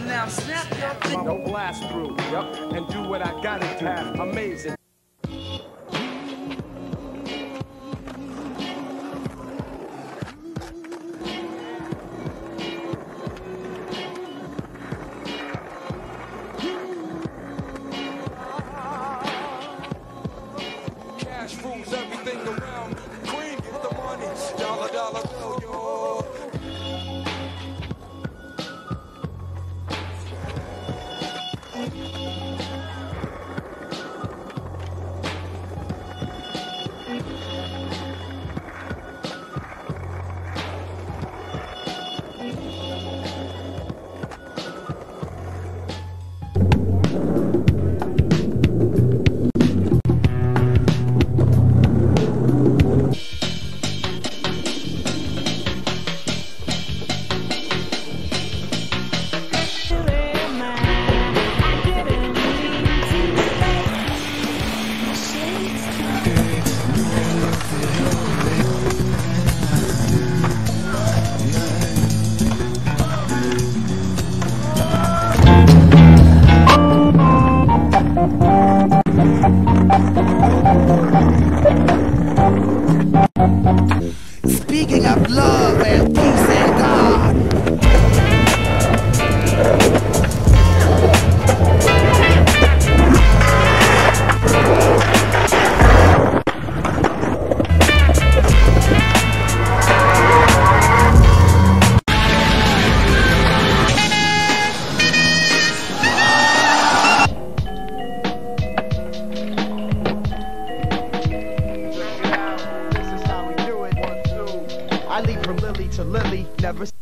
now, snap your thing. No blast through, yep, and do what I gotta do. Amazing. Cash rules everything around. Queen, get the money. Dollar, dollar bill, yo. Speaking of love and peace and God. I leap from lily to lily, never